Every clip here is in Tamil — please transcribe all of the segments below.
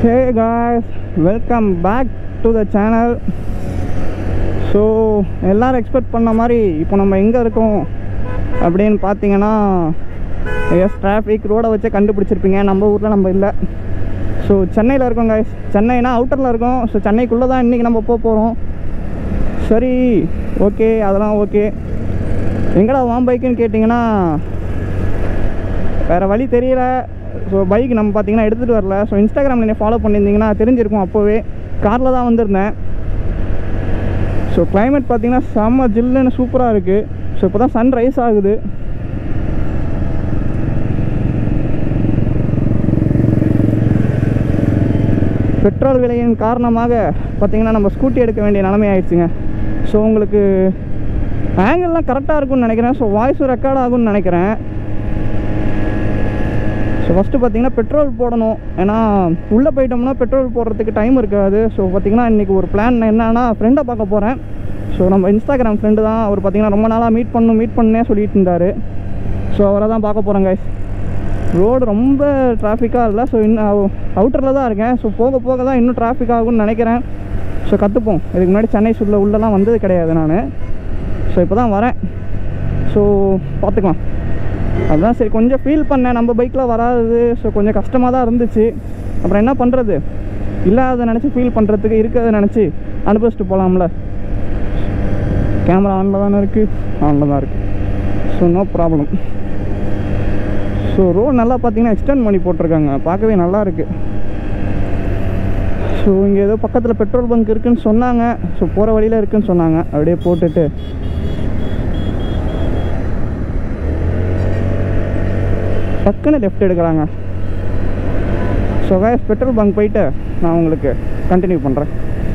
Hey guys, welcome back to the channel. So எல்லாரும் எக்ஸ்பெக்ட் பண்ண மாதிரி இப்போ நம்ம எங்கே இருக்கோம் அப்படின்னு பார்த்தீங்கன்னா எஸ் டிராஃபிக் ரோடை வச்சே கண்டுபிடிச்சிருப்பீங்க. நம்ம ஊரில் நம்ம இல்லை. ஸோ சென்னையில் இருக்கோம் guys. சென்னைனா அவுட்டரில் இருக்கோம். ஸோ சென்னைக்குள்ளே தான் இன்றைக்கி நம்ம போகிறோம். சரி, ஓகே, அதெல்லாம் ஓகே. எங்கடா வாம் பைக்குன்னு கேட்டிங்கன்னா வேறு வழி தெரியல. ஸோ பைக் நம்ம பார்த்திங்கன்னா எடுத்துகிட்டு வரல. ஸோ இன்ஸ்டாகிராமில் என்னை ஃபாலோ பண்ணியிருந்தீங்கன்னா தெரிஞ்சிருக்கும். அப்போவே காரில் தான் வந்திருந்தேன். ஸோ கிளைமேட் பார்த்திங்கன்னா செம்ம ஜில்லுன்னு சூப்பராக இருக்குது. ஸோ இப்போ தான் சன் ரைஸ் ஆகுது. பெட்ரோல் விலையின் காரணமாக பார்த்திங்கன்னா நம்ம ஸ்கூட்டி எடுக்க வேண்டிய நிலைமை ஆயிடுச்சுங்க. ஸோ உங்களுக்கு ஆங்கிள்லாம் கரெக்டாக இருக்கும்னு நினைக்கிறேன். ஸோ வாய்ஸும் ரெக்கார்ட் ஆகும்னு நினைக்கிறேன். ஸோ ஃபஸ்ட்டு பார்த்திங்கன்னா பெட்ரோல் போடணும். ஏன்னா உள்ளே போயிட்டோம்னா பெட்ரோல் போடுறதுக்கு டைம் இருக்காது. ஸோ பார்த்திங்கன்னா இன்றைக்கி ஒரு பிளான் என்னன்னா ஃப்ரெண்டை பார்க்க போகிறேன். ஸோ நம்ம இன்ஸ்டாகிராம் ஃப்ரெண்டு தான். அவர் பார்த்திங்கன்னா ரொம்ப நாளாக மீட் பண்ணே சொல்லிட்டு இருந்தார். ஸோ அவரை தான் பார்க்க போகிறேன் guys. ரோடு ரொம்ப டிராஃபிக்காக இல்லை. ஸோ இன்னும் அவுட்டரில் தான் இருக்கேன். ஸோ போக போக தான் இன்னும் டிராஃபிக் ஆகும்னு நினைக்கிறேன். ஸோ கற்றுப்போம். இதுக்கு முன்னாடி சென்னை உள்ளலாம் வந்தது கிடையாது நான். ஸோ இப்போ தான் வரேன். ஸோ பார்த்துக்கலாம். அதுதான் சரி, கொஞ்சம் ஃபீல் பண்ணேன் நம்ம பைக்கில் வராது. ஸோ கொஞ்சம் கஷ்டமாக தான் இருந்துச்சு. அப்புறம் என்ன பண்ணுறது, இல்லாத நினச்சி ஃபீல் பண்ணுறதுக்கு இருக்கிறத நினச்சி அனுபவிச்சுட்டு போகலாம்ல. கேமரா ஆனில் தானே இருக்குது, ஆனில் தான் இருக்குது. So no problem. So road நல்லா பார்த்தீங்கன்னா எக்ஸ்டெண்ட் பண்ணி போட்டிருக்காங்க. பார்க்கவே நல்லா இருக்குது. ஸோ இங்கே ஏதோ பக்கத்தில் பெட்ரோல் பங்க் இருக்குதுன்னு சொன்னாங்க. ஸோ போகிற வழியில் இருக்குதுன்னு சொன்னாங்க. அப்படியே போட்டுட்டு டக்குன்னு லெஃப்ட் எடுக்கிறாங்க. ஸோ கைஸ் பெட்ரோல் பங்க் போயிட்டு நான் உங்களுக்கு கண்டினியூ பண்ணுறேன்.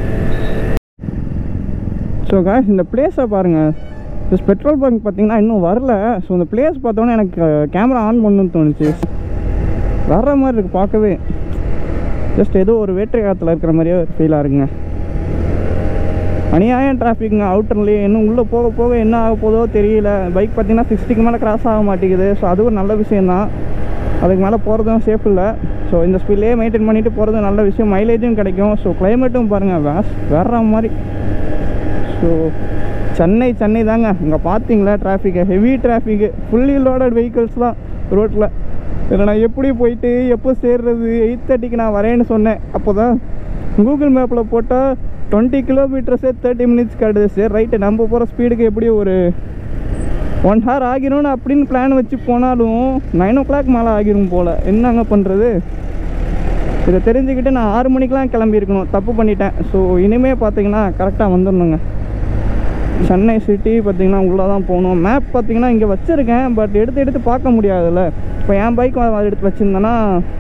ஸோ கைஸ் இந்த பிளேஸை பாருங்கள். ஜஸ்ட் பெட்ரோல் பங்க் பார்த்திங்கன்னா இன்னும் வரல. ஸோ இந்த பிளேஸ் பார்த்தோன்னே எனக்கு கேமரா ஆன் பண்ணணும்னு தோணுச்சு. வர்ற மாதிரி இருக்குது பார்க்கவே. ஜஸ்ட் ஏதோ ஒரு வேற்றை காலத்தில் இருக்கிற மாதிரியே ஒரு ஃபீலாக இருக்குங்க. அநியாயம் டிராஃபிக்குங்க அவுட்டர்லேயே. இன்னும் உள்ளே போக போக என்ன ஆக போதோ தெரியல. பைக் பார்த்திங்கன்னா 60க்கு மேலே கிராஸ் ஆக மாட்டேங்குது. ஸோ அது ஒரு நல்ல விஷயந்தான். அதுக்கு மேலே போகிறதும் சேஃப் இல்லை. ஸோ இந்த ஸ்பீட்லேயே மெயின்டைன் பண்ணிவிட்டு போகிறது நல்ல விஷயம். மைலேஜும் கிடைக்கும். ஸோ கிளைமேட்டும் பாருங்கள் வேற மாதிரி. ஸோ சென்னை தாங்க. இங்கே பார்த்தீங்களா traffic, heavy traffic, fully loaded வெஹிக்கிள்ஸ்லாம் ரோட்டில். இதில் நான் எப்படி போயிட்டு எப்போ சேர்றது? 8:30க்கு நான் வரேன்னு சொன்னேன். அப்போ தான் கூகுள் மேப்பில் போட்டால் 20 கிலோமீட்டர்ஸே 30 மினிட்ஸ் காட்டுது. சரி ரைட்டு, நம்ம போகிற ஸ்பீடுக்கு எப்படியும் ஒரு 1 hour ஆகிரும்னு அப்படின்னு பிளான் வச்சு போனாலும் 9 o'clock மேலே ஆகிரும் போல். என்னங்க பண்ணுறது? இதை தெரிஞ்சுக்கிட்டு நான் 6 மணிக்கெலாம் கிளம்பியிருக்கணும். தப்பு பண்ணிட்டேன். ஸோ இனிமேல் பார்த்தீங்கன்னா கரெக்டாக வந்துடணுங்க. சென்னை சிட்டி பார்த்திங்கன்னா உள்ளே தான் போகணும். மேப் பார்த்திங்கன்னா இங்கே வச்சுருக்கேன். பட் எடுத்து பார்க்க முடியாதுல்ல. இப்போ என் பைக் எடுத்து வச்சுருந்தேன்னா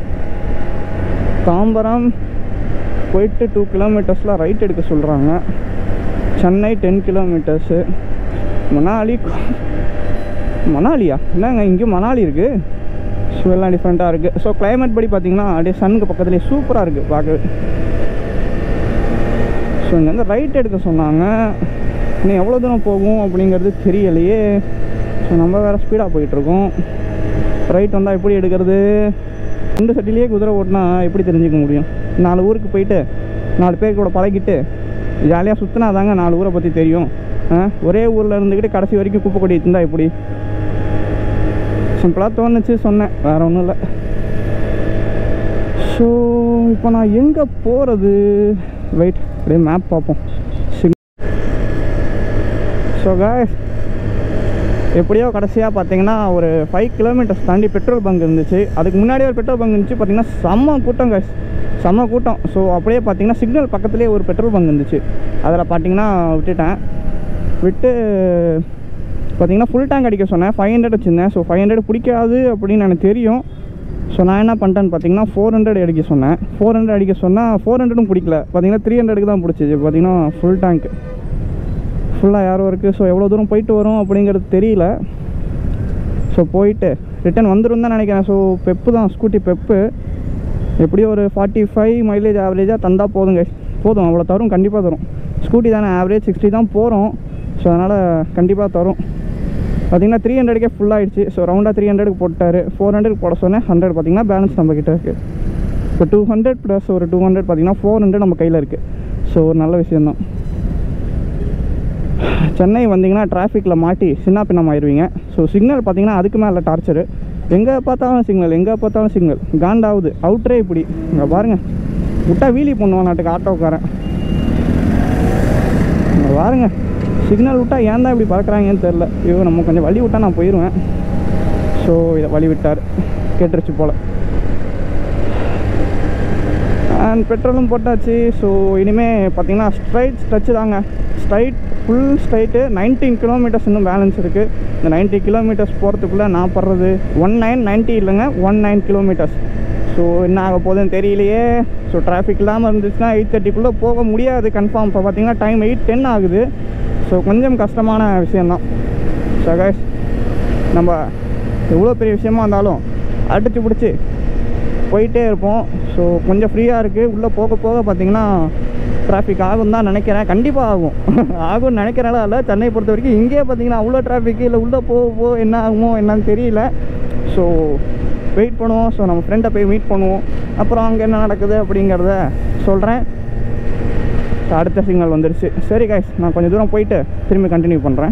தாம்பரம் போயிட்டு 2 கிலோமீட்டர்ஸில் ரைட் எடுக்க சொல்கிறாங்க. சென்னை 10 கிலோமீட்டர்ஸு. மணாலியா என்னங்க இங்கே மணாலி இருக்குது. ஸோ எல்லாம் டிஃப்ரெண்ட்டாக இருக்குது. ஸோ கிளைமேட் படி பார்த்திங்கன்னா அப்படியே சனுக்கு பக்கத்துலேயே சூப்பராக இருக்குது பார்க்கவே. ஸோ இங்கே வந்து ரைட் எடுக்க சொன்னாங்க. இன்னும் எவ்வளோ தூரம் போகும் அப்படிங்கிறது தெரியலையே. ஸோ நம்ம வேறு ஸ்பீடாக போயிட்டுருக்கோம். ரைட் வந்தால் எப்படி எடுக்கிறது? 2 சட்டிலேயே குதிரை ஓட்டினா எப்படி தெரிஞ்சிக்க முடியும்? 4 ஊருக்கு போயிட்டு 4 பேர் கூட பழகிட்டு ஜாலியாக சுற்றினா தாங்க 4 ஊரை பற்றி தெரியும். ஒரே ஊரில் இருந்துக்கிட்டு கடைசி வரைக்கும் குப்பை கொடி இருந்தால் எப்படி? சிம்பிளாக தோணுச்சு சொன்னேன், வேறு ஒன்றும் இல்லை. ஸோ இப்போ நான் எங்கே போகிறது? வெயிட், அப்படியே மேப் பார்ப்போம். ஸோ காய்ஸ் எப்படியோ கடைசியாக பார்த்தீங்கன்னா ஒரு 5 கிலோமீட்டர்ஸ் தாண்டி பெட்ரோல் பங்க் இருந்துச்சு. அதுக்கு முன்னாடியே ஒரு பெட்ரோல் பங்க் இருந்துச்சு. பார்த்திங்கன்னா செம்ம கூட்டம் காய்ஸ், செம்ம கூட்டம். ஸோ அப்படியே பார்த்திங்கன்னா சிக்னல் பக்கத்துலேயே ஒரு பெட்ரோல் பங்க் இருந்துச்சு. அதில் பார்த்திங்கன்னா விட்டு பார்த்திங்கன்னா ஃபுல் டேங்க் அடிக்க சொன்னேன். 500 வச்சுருந்தேன். ஸோ 500 பிடிக்காது அப்படின்னு எனக்கு தெரியும். ஸோ நான் என்ன பண்ணிட்டேன்னு பார்த்திங்கன்னா 400 அடிக்க சொன்னேன். 400 அடிக்க சொன்னால் 400ம் பிடிக்கல. பார்த்திங்கன்னா 300க்கு தான் பிடிச்சிச்சு. பார்த்திங்கன்னா ஃபுல் டேங்க் ஃபுல்லாக யாரும் இருக்குது. ஸோ எவ்வளோ தூரம் போயிட்டு வரும் அப்படிங்கிறது தெரியல. ஸோ போயிட்டு ரிட்டன் வந்துடும் தான் நினைக்கிறேன். ஸோ பெப்பு தான், ஸ்கூட்டி பெப்பு. எப்படியும் ஒரு 45 மைலேஜ் ஆவரேஜாக தந்தால் போதுங்க. போதும், அவ்வளோ தரும், கண்டிப்பாக தரும். ஸ்கூட்டி தானே, ஆவரேஜ் 60 தான் போகிறோம். ஸோ அதனால் கண்டிப்பாக தரும். பார்த்திங்கன்னா 300க்கே ஃபுல்லாகிடுச்சு. ஸோ ரவுண்டாக 300க்கு போட்டார். 400க்கு போட சொன்னேன். 100 பார்த்திங்கன்னா பேலன்ஸ் நம்மக்கிட்ட இருக்குது. இப்போ 200 ப்ளஸ் ஒரு 200 பார்த்திங்கன்னா 400 நம்ம கையில் இருக்குது. ஸோ ஒரு நல்ல விஷயந்தான். சென்னை வந்தீங்கன்னா டிராஃபிக்கில் மாட்டி சின்ன பின்னம் ஆயிடுவீங்க. ஸோ சிக்னல் பார்த்திங்கன்னா அதுக்கு மேலே டார்ச்சரு. எங்கே பார்த்தாலும் சிக்னல் காண்டாகுது. அவுட்ரே இப்படி இங்கே பாருங்கள், விட்டா வீலி பண்ணுவான் நாட்டுக்கு ஆட்டோக்காரன். இங்கே பாருங்கள், சிக்னல் விட்டால் ஏன் தான் இப்படி பறக்கிறாங்கன்னு தெரில. ஐயோ, நம்ம கொஞ்சம் வழி விட்டால் நான் போயிடுவேன். ஸோ இதை வழி விட்டார், கேட்டுருச்சு போல். அண்ட் பெட்ரோலும் போட்டாச்சு. ஸோ இனிமேல் பார்த்திங்கன்னா ஸ்ட்ரைட் ஸ்ட்ரெச்சு தாங்க. ஃபுல் ஸ்ட்ரைட்டு 19 கிலோமீட்டர்ஸ் இன்னும் பேலன்ஸ் இருக்குது. இந்த 90 கிலோமீட்டர்ஸ் போகிறதுக்குள்ளே நான் படுறது 1990 இல்லைங்க, 19 கிலோமீட்டர்ஸ். ஸோ என்ன ஆக போகுதுன்னு தெரியலையே. ஸோ டிராஃபிக் இல்லாமல் இருந்துச்சுன்னா 8:30 போக முடியாது கன்ஃபார்ம். இப்போ பார்த்திங்கன்னா டைம் 8:10 ஆகுது. ஸோ கொஞ்சம் கஷ்டமான விஷயந்தான். ஸோ கைஸ், நம்ம எவ்வளோ பெரிய விஷயமா இருந்தாலும் அடித்து பிடிச்சி போயிட்டே இருப்போம். ஸோ கொஞ்சம் ஃப்ரீயாக இருக்குது. உள்ளே போக போக பார்த்திங்கன்னா டிராஃபிக் ஆகும் தான் நினைக்கிறேன். கண்டிப்பாக ஆகும்னு நினைக்கிறனால இல்லை. சென்னை பொறுத்த வரைக்கும் இங்கேயே பார்த்திங்கன்னா அவ்வளோ டிராஃபிக்கு இல்லை. உள்ளே போக என்ன ஆகுமோ என்னன்னு தெரியல. ஸோ வெயிட் பண்ணுவோம். ஸோ நம்ம ஃப்ரெண்டை போய் மீட் பண்ணுவோம். அப்புறம் அங்கே என்ன நடக்குது அப்படிங்கிறத சொல்கிறேன். அடுத்த சிக்னல் வந்துடுச்சு. சரி கைஸ், நான் கொஞ்சம் தூரம் போயிட்டு திரும்பி கண்டினியூ பண்ணுறேன்.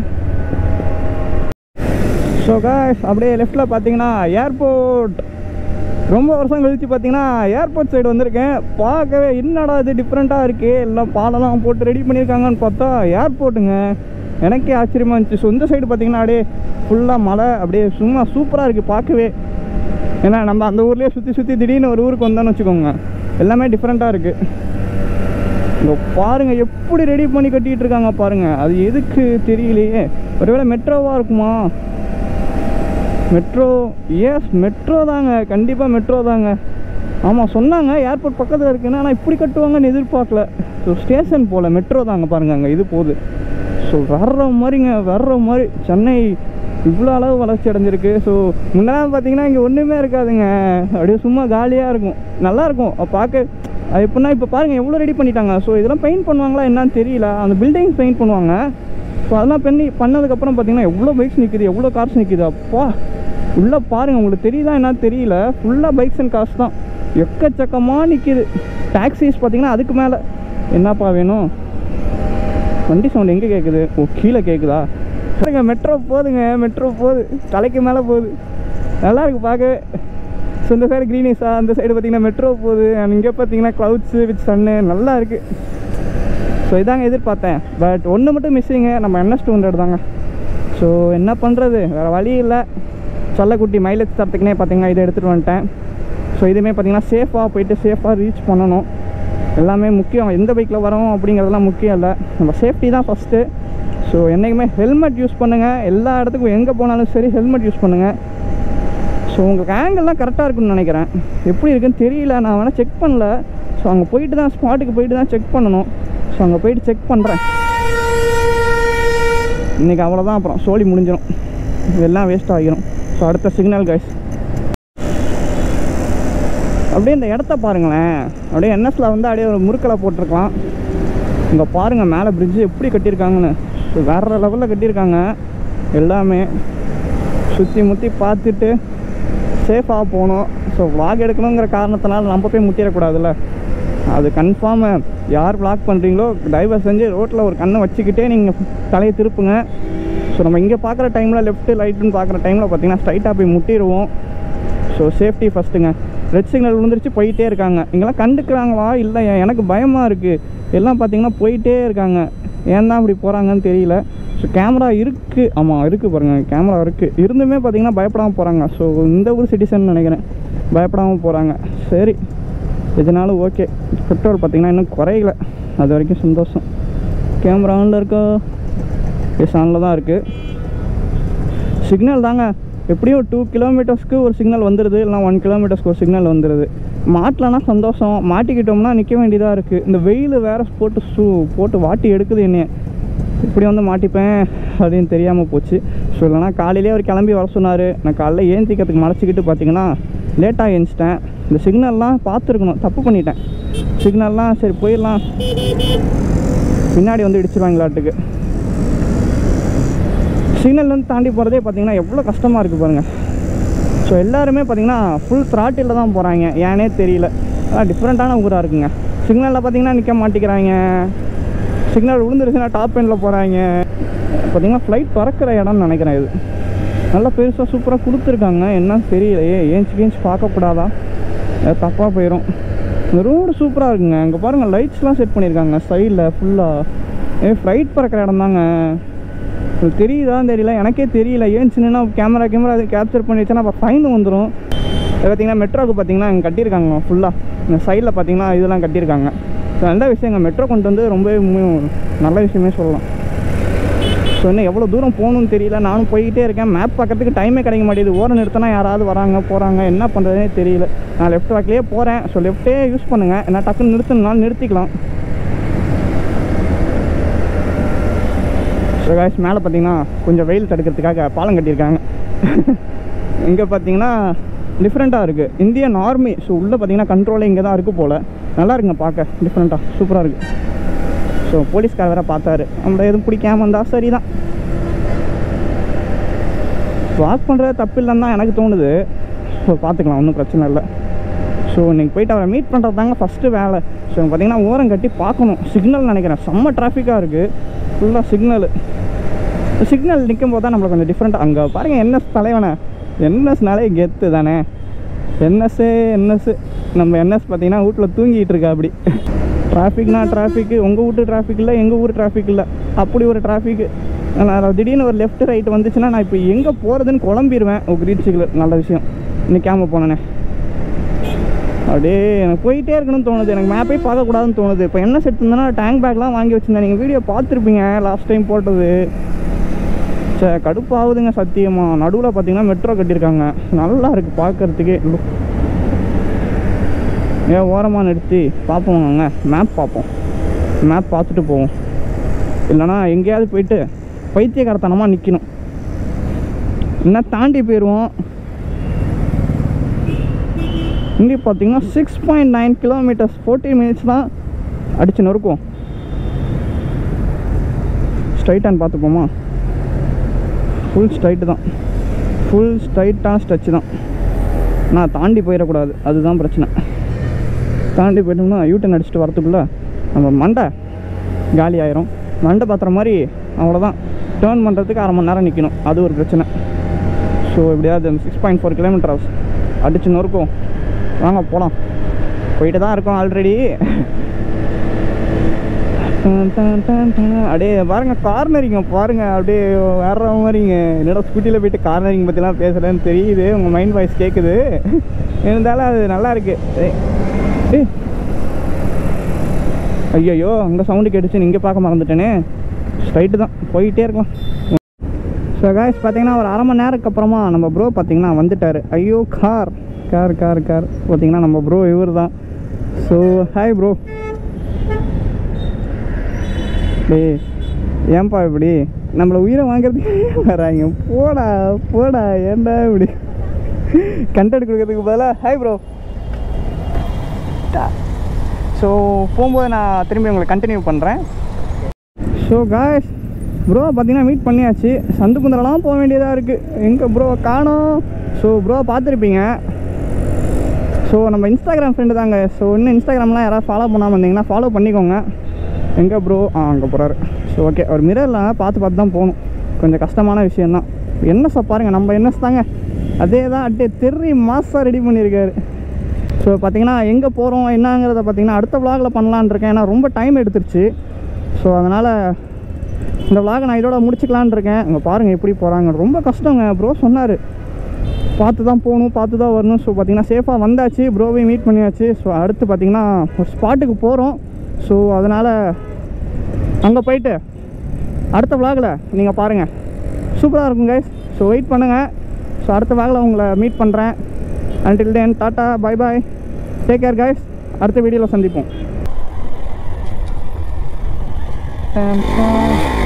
ஸோ கைஸ், அப்படியே லெஃப்ட்டில் பார்த்தீங்கன்னா ஏர்போர்ட். ரொம்ப வருஷம் கழிச்சு பார்த்தீங்கன்னா ஏர்போர்ட் சைடு வந்திருக்கேன். பார்க்கவே என்னடா இது டிஃப்ரெண்ட்டாக இருக்குது, எல்லாம் பாலெல்லாம் போட்டு ரெடி பண்ணியிருக்காங்கன்னு பார்த்தா ஏர்போர்ட்டுங்க. எனக்கே ஆச்சரியமாக இருந்துச்சு. ஸோ இந்த சைடு பார்த்தீங்கன்னா அப்படியே ஃபுல்லாக மலை, அப்படியே சும்மா சூப்பராக இருக்குது பார்க்கவே. ஏன்னா நம்ம அந்த ஊர்லேயே சுற்றி திடீர்னு ஒரு ஊருக்கு வந்தோன்னு வச்சுக்கோங்க, எல்லாமே டிஃப்ரெண்ட்டாக இருக்குது. இங்கே பாருங்கள் எப்படி ரெடி பண்ணி கட்டிகிட்டு இருக்காங்க பாருங்கள். அது எதுக்கு தெரியலையே. ஒருவேளை மெட்ரோவாக இருக்குமா? மெட்ரோ, எஸ் மெட்ரோ தாங்க, கண்டிப்பாக மெட்ரோ தாங்க. ஆமாம் சொன்னாங்க ஏர்போர்ட் பக்கத்தில் இருக்குன்னு. ஆனால் இப்படி கட்டுவாங்கன்னு எதிர்பார்க்கல. ஸோ ஸ்டேஷன் போல் மெட்ரோ தாங்க பாருங்கள், அங்கே இது போகுது. ஸோ வர்ற மாதிரி சென்னை இவ்வளோ அளவு வளர்ச்சி அடைஞ்சிருக்கு. ஸோ முன்னெல்லாம் பார்த்தீங்கன்னா இங்கே ஒன்றுமே இருக்காதுங்க, அப்படியே சும்மா காலியாக இருக்கும், நல்லாயிருக்கும் பார்க்க. அது எப்படின்னா இப்போ பாருங்கள் எவ்வளோ ரெடி பண்ணிட்டாங்க. ஸோ இதெல்லாம் பெயிண்ட் பண்ணுவாங்களா என்னன்னு தெரியல. அந்த பில்டிங்ஸ் பெயிண்ட் பண்ணுவாங்க. ஸோ அதெல்லாம் பண்ணதுக்கப்புறம் பார்த்தீங்கன்னா எவ்வளோ பைக்ஸ் நிற்கிது, எவ்வளோ கார்ஸ் நிற்கிது. அப்பா உள்ளே பாருங்கள், உங்களுக்கு தெரியுதா என்னன்னு தெரியல. ஃபுல்லாக பைக்ஸ் அண்ட் கார்ஸ் தான் எக்கச்சக்கமாக நிற்கிது. டாக்ஸிஸ் பார்த்தீங்கன்னா அதுக்கு மேலே. என்னப்பா வேணும்? வண்டி சவுண்ட் எங்கே கேட்குது? ஓ, கீழே கேட்குதா? சரிங்க, மெட்ரோ போகுது, தலைக்கு மேலே போகுது. நல்லாயிருக்கு பார்க்கவே. ஸோ இந்த சைடு க்ரீனிஸா, அந்த சைடு பார்த்தீங்கன்னா மெட்ரோ போகுது. அண்ட் இங்கே பார்த்தீங்கன்னா க்ளவுட்ஸு வித் சன்னு, நல்லா இருக்குது. ஸோ இதாங்க எதிர்பார்த்தேன். பட் ஒன்று மட்டும் மிஸ்ஸிங்க, நம்ம NS200 தாங்க. ஸோ என்ன பண்ணுறது, வேறு வழி இல்லை. சொல்லக்குட்டி மைலேஜ் தரத்துக்குனே பார்த்தீங்கன்னா இதை எடுத்துகிட்டு வந்துட்டேன். ஸோ இதுவுமே பார்த்தீங்கன்னா சேஃபாக போயிட்டு சேஃபாக ரீச் பண்ணணும். எல்லாமே முக்கியம். எந்த பைக்கில் வரோம் அப்படிங்கிறதெல்லாம் முக்கியம் இல்லை, நம்ம சேஃப்டி தான் ஃபஸ்ட்டு. ஸோ என்றைக்குமே ஹெல்மெட் யூஸ் பண்ணுங்கள். எல்லா இடத்துக்கும் எங்கே போனாலும் சரி ஹெல்மெட் யூஸ் பண்ணுங்கள். ஸோ உங்களுக்கு ஆங்கிள்லாம் கரெக்டாக இருக்குன்னு நினைக்கிறேன். எப்படி இருக்குன்னு தெரியல, நான் வேணால் செக் பண்ணல. ஸோ அங்கே போயிட்டு தான், ஸ்பாட்டுக்கு போயிட்டு தான் செக் பண்ணணும். ஸோ அங்கே போயிட்டு செக் பண்ணுறேன். இன்றைக்கி அவ்வளோதான், அப்புறம் சோலி முடிஞ்சிடும், இதெல்லாம் வேஸ்ட் ஆகிடும். ஸோ அடுத்த சிக்னல் கைஸ். அப்படியே இந்த இடத்த பாருங்களேன். அப்படியே NSல வந்து அப்படியே ஒரு முறுக்கலை போட்டிருக்கலாம். இங்கே பாருங்கள் மேலே பிரிட்ஜு எப்படி கட்டியிருக்காங்கன்னு. ஸோ வேறு லெவலில் கட்டியிருக்காங்க. எல்லாமே சுற்றி முற்றி பார்த்துட்டு சேஃபாக போகணும். ஸோ vlog எடுக்கணுங்கிற காரணத்தினால நம்ம போய் முட்டிடக்கூடாதுல்ல. அது கன்ஃபார்மு. யார் vlog பண்ணுறீங்களோ தயவு செஞ்சு ரோட்டில் ஒரு கண்ணை வச்சுக்கிட்டே நீங்கள் தலையை திருப்புங்க. ஸோ நம்ம இங்கே பார்க்குற டைமில் லெஃப்ட்டு ரைட்டுன்னு பார்க்குற டைமில் பார்த்தீங்கன்னா ஸ்ட்ரைட்டாக போய் முட்டிடுவோம். ஸோ சேஃப்டி ஃபஸ்ட்டுங்க. ரெட் சிக்னல் விழுந்துருச்சு, போயிட்டே இருக்காங்க. இங்கெல்லாம் கண்டுக்கிறாங்களா இல்லை, எனக்கு பயமாக இருக்குது. எல்லாம் பார்த்தீங்கன்னா போயிட்டே இருக்காங்க. ஏன் தான் அப்படி போகிறாங்கன்னு தெரியல. ஸோ கேமரா இருக்குது, ஆமாம் இருக்குது பாருங்கள், கேமரா இருக்குது. இருந்துமே பார்த்தீங்கன்னா பயப்படாமல் போகிறாங்க. ஸோ இந்த ஊர் சிட்டிசன் நினைக்கிறேன், பயப்படாமல் போகிறாங்க. சரி, இதனாலும் ஓகே. பெட்ரோல் பார்த்திங்கன்னா இன்னும் குறையல, அது வரைக்கும் சந்தோஷம். கேமரா ஆனில் இருக்கா? எஸ், ஆனில் தான் இருக்குது. சிக்னல் தாங்க எப்படியும் 2 கிலோமீட்டர்ஸ்க்கு ஒரு சிக்னல் வந்துடுது, இல்லைனா 1 கிலோமீட்டர்ஸ்க்கு ஒரு சிக்னல் வந்துடுது. மாட்டலன்னா சந்தோஷம், மாட்டிக்கிட்டோம்னா நிற்க வேண்டியதாக இருக்குது. இந்த வெயில் வேறு போட்டு வாட்டி எடுக்குது என்னைய. இப்படி வந்து மாட்டிப்பேன் அப்படின்னு தெரியாமல் போச்சு. ஸோ இல்லைனா காலையிலே அவர் கிளம்பி வர சொன்னார். நான் காலையில் ஏந்திக்கிறதுக்கு மலைச்சிக்கிட்டு பார்த்தீங்கன்னா லேட்டாக ஏஞ்சிட்டேன். இந்த சிக்னல்லாம் பார்த்துருக்கணும், தப்பு பண்ணிட்டேன். சிக்னல்லாம் சரி போயிடலாம், பின்னாடி வந்து இடிச்சிருவாங்களாட்டுக்கு. சிக்னல்லேருந்து தாண்டி போகிறதே பார்த்திங்கன்னா எவ்வளோ கஷ்டமாக இருக்குது பாருங்கள். ஸோ எல்லாருமே பார்த்திங்கன்னா ஃபுல் த்ராட்டில் தான் போகிறாங்க, ஏன்னே தெரியல. டிஃப்ரெண்ட்டான ஊராக இருக்குங்க. சிக்னலில் பார்த்தீங்கன்னா நிற்க மாட்டேங்கிறாங்க, சிக்னல் விழுந்துருச்சுன்னா டாப் எண்டில் போகிறாங்க. பார்த்தீங்கன்னா ஃப்ளைட் பறக்கிற இடம்னு நினைக்கிறேன். இது நல்லா பெருசாக சூப்பராக கொடுத்துருக்காங்க. என்னன்னு தெரியலையே, ஏஞ்சி பார்க்கக்கூடாதா, தப்பாக போயிடும். இந்த ரோடு சூப்பராக இருக்குங்க. அங்கே பாருங்கள் லைட்ஸ்லாம் செட் பண்ணியிருக்காங்க சைடில் ஃபுல்லாக. ஃப்ளைட் பறக்கிற இடம் தாங்க. தெரியுதான்னு தெரியல, எனக்கே தெரியல. ஏன் சின்னனா கேமரா அது கேப்சர் பண்ணிடுச்சுன்னா அப்போ ஃபைன் வந்துடும். பார்த்திங்கன்னா மெட்ரோவுக்கு பார்த்திங்கன்னா இங்கே கட்டியிருக்காங்க ஃபுல்லாக. இந்த சைடில் பார்த்திங்கன்னா இதெல்லாம் கட்டியிருக்காங்க. நல்ல விஷயங்க, மெட்ரோ கொண்டு வந்து ரொம்பவே நல்ல விஷயமே சொல்லலாம். ஸோ இன்னும் எவ்வளோ தூரம் போகணுன்னு தெரியல. நானும் போய்கிட்டே இருக்கேன். மேப் பார்க்கறதுக்கு டைமே கிடைக்க மாட்டேங்குது. ஓரம் நிறுத்தினா யாராவது வராங்க போகிறாங்க, என்ன பண்ணுறதுனே தெரியல. நான் லெஃப்ட் வாக்கிலே போகிறேன். ஸோ லெஃப்ட்டே யூஸ் பண்ணுங்கள். ஏன்னா டக்குன்னு நிறுத்தினாலும் நிறுத்திக்கலாம். ஸோ காய்ஸ் மேலே பார்த்தீங்கன்னா கொஞ்சம் வெயில் தடுக்கிறதுக்காக பாலம் கட்டியிருக்காங்க. இங்கே பார்த்தீங்கன்னா டிஃப்ரெண்ட்டாக இருக்குது. Indian army. ஸோ உள்ளே பார்த்தீங்கன்னா கண்ட்ரோலே இங்கே தான் இருக்குது போல். நல்லா இருக்குங்க பார்க்க, டிஃப்ரெண்ட்டாக சூப்பராக இருக்குது. ஸோ போலீஸ்கார் வேறு பார்த்தாரு, நம்மள எதுவும் பிடிக்காம இருந்தால் சரி தான். வாக் பண்ணுறது தப்பு இல்லைன்னு தான் எனக்கு தோணுது. ஸோ பார்த்துக்கலாம், ஒன்றும் பிரச்சனை இல்லை. ஸோ இன்றைக்கி போய்ட்டு அவரை மீட் பண்ணுறது தாங்க ஃபஸ்ட்டு வேலை. ஸோ பார்த்திங்கன்னா ஓரம் கட்டி பார்க்கணும். சிக்னல் நினைக்கிறேன் செம்ம டிராஃபிக்காக இருக்குது ஃபுல்லாக. சிக்னல் நிற்கும் போது தான் நம்மளுக்கு கொஞ்சம் டிஃப்ரெண்ட்டாக. அங்கே பாருங்கள் என்எஸ் தலைவனை. என்எஸ்னாலே கெத்து தானே. என்எஸ் நம்ம என்எஸ் பார்த்திங்கன்னா வீட்டில் தூங்கிட்டு இருக்கா. அப்படி டிராஃபிக்னா டிராஃபிக்கு, உங்கள் வீட்டு டிராஃபிக் இல்லை, எங்கள் ஊர் டிராஃபிக் இல்லை, அப்படி ஒரு டிராஃபிக்கு. நான் திடீர்னு ஒரு லெஃப்ட் ரைட்டு வந்துச்சுன்னா நான் இப்போ எங்கே போகிறதுன்னு குழம்பிடுவேன். ஒரு கிரீன் சிக்னல் நல்ல விஷயம் நிற்காமல் போனேனே. அப்படியே எனக்கு போயிட்டே இருக்கணும்னு தோணுது. எனக்கு மேப்பே பார்க்கக்கூடாதுன்னு தோணுது. இப்போ என்ன செட் இருந்தேன்னா டேங்க் பேக்லாம் வாங்கி வச்சுருந்தேன். நீங்கள் வீடியோ பார்த்துருப்பீங்க லாஸ்ட் டைம் போட்டது. சரி கடுப்பாகுதுங்க சத்தியமாக. நடுவில் பார்த்தீங்கன்னா மெட்ரோ கட்டியிருக்காங்க, நல்லா இருக்குது பார்க்குறதுக்கே. ஏன் ஓரமாக நிறுத்தி பார்ப்போங்க, மேப் பார்ப்போம். மேப் பார்த்துட்டு போவோம். இல்லைனா எங்கேயாவது போயிட்டு பைத்தியக்காரத்தனமாக நிற்கணும். இன்னும் தாண்டி போயிடுவோம். இங்கே பார்த்தீங்கன்னா 6.9 கிலோமீட்டர்ஸ் 40 மினிட்ஸ் தான் அடிச்சு நொறுக்கும். ஸ்ட்ரைட்டான்னு பார்த்துப்போமா? ஃபுல் ஸ்ட்ரைட்டு தான், ஃபுல் ஸ்ட்ரைட்டான ஸ்ட்ரெச்சு தான். நான் தாண்டி போயிடக்கூடாது, அதுதான் பிரச்சனை. தாண்டி போயிட்டோம்னா யூட்டன் அடிச்சுட்டு வரத்துக்குள்ளே நம்ம மண்டை காலி ஆயிரும். மண்டை பார்த்துற மாதிரி அவ்வளோதான். டேர்ன் பண்ணுறதுக்கு அரை மணி நேரம் நிற்கணும், அது ஒரு பிரச்சனை. ஸோ எப்படியாவது 6.4 கிலோமீட்டர்ஸ் அடிச்சு நொறுக்கும். வாங்க போகலாம். போயிட்டு தான் இருக்கோம் ஆல்ரெடி. அப்படியே பாருங்கள் கார்னரிங்க பாருங்கள், அப்படியே வேற மாதிரிங்க. என்னோட ஸ்கூட்டியில் போயிட்டு கார்னரிங் பற்றிலாம் பேசுகிறேன்னு தெரியுது, உங்கள் மைண்ட் வாய்ஸ் கேட்குது. இருந்தாலும் அது நல்லா இருக்குது. ஐயோ அங்கே சவுண்டு கேட்டுச்சு, இங்கே பார்க்க மறந்துட்டேனே. ஸ்ட்ரைட்டு தான் போயிட்டே இருக்கலாம். ஸோ காய்ஸ் பார்த்தீங்கன்னா ஒரு அரை மணி நேரத்துக்கு அப்புறமா நம்ம ப்ரோ பார்த்தீங்கன்னா வந்துட்டார். ஐயோ கார் பார்த்தீங்கன்னா நம்ம ப்ரோ இவர் தான். So hi bro. ஏன்பா இப்படி நம்மளை உயிரை வாங்கிறதுக்கு வராங்க? போடா ஏன்டா இப்படி கண்டென்ட் கொடுக்கறதுக்கு பதிலாக ஹாய் ப்ரோ. ஸோ போகும்போது நான் திரும்பி உங்களை கண்டினியூ பண்ணுறேன். ஸோ காய்ஸ் ப்ரோ பார்த்தீங்கன்னா மீட் பண்ணியாச்சு. சந்து குந்தரெல்லாம் போக வேண்டியதாக இருக்குது. எங்கே ப்ரோ காணோம். ஸோ ப்ரோ பார்த்துருப்பீங்க. ஸோ நம்ம இன்ஸ்டாகிராம் ஃப்ரெண்டு தாங்க. ஸோ இன்னும் இன்ஸ்டாகிராம்லாம் யாராவது ஃபாலோ பண்ணாமல் இருந்தீங்கன்னா ஃபாலோ பண்ணிக்கோங்க. எங்கே ப்ரோ? அங்கே போகிறாரு. ஸோ ஓகே, அவர் மிரர்லாம் பார்த்து தான் போகணும். கொஞ்சம் கஷ்டமான விஷயந்தான். என்எஸ் பாருங்கள், நம்ம என்எஸ் தாங்க. அதே தான் அப்படியே தெரி மாசாக ரெடி பண்ணியிருக்காரு. ஸோ பார்த்தீங்கன்னா எங்கே போகிறோம் என்னங்கிறத பார்த்தீங்கன்னா அடுத்த விலாகில் பண்ணலான்னு இருக்கேன். ஏன்னா ரொம்ப டைம் எடுத்துருச்சு. ஸோ அதனால் இந்த விலாகை நான் இதோட முடிச்சுக்கலான் இருக்கேன். அங்கே பாருங்கள் எப்படி போகிறாங்க. ரொம்ப கஷ்டங்க. ப்ரோ சொன்னார் பார்த்து தான் போகணும், பார்த்து தான் வரணும். ஸோ பார்த்தீங்கன்னா சேஃபாக வந்தாச்சு, ப்ரோவையும் மீட் பண்ணியாச்சு. ஸோ அடுத்து பார்த்தீங்கன்னா ஒரு ஸ்பாட்டுக்கு போகிறோம். ஸோ அதனால் அங்கே போயிட்டு அடுத்த விலாகில் நீங்கள் பாருங்கள், சூப்பராக இருக்கும் கைஸ். ஸோ வெயிட் பண்ணுங்கள். ஸோ அடுத்த விலாகில் உங்களை மீட் பண்ணுறேன். Until then tata bye bye, take care guys. அடுத்த வீடியோவில் சந்திப்போம்.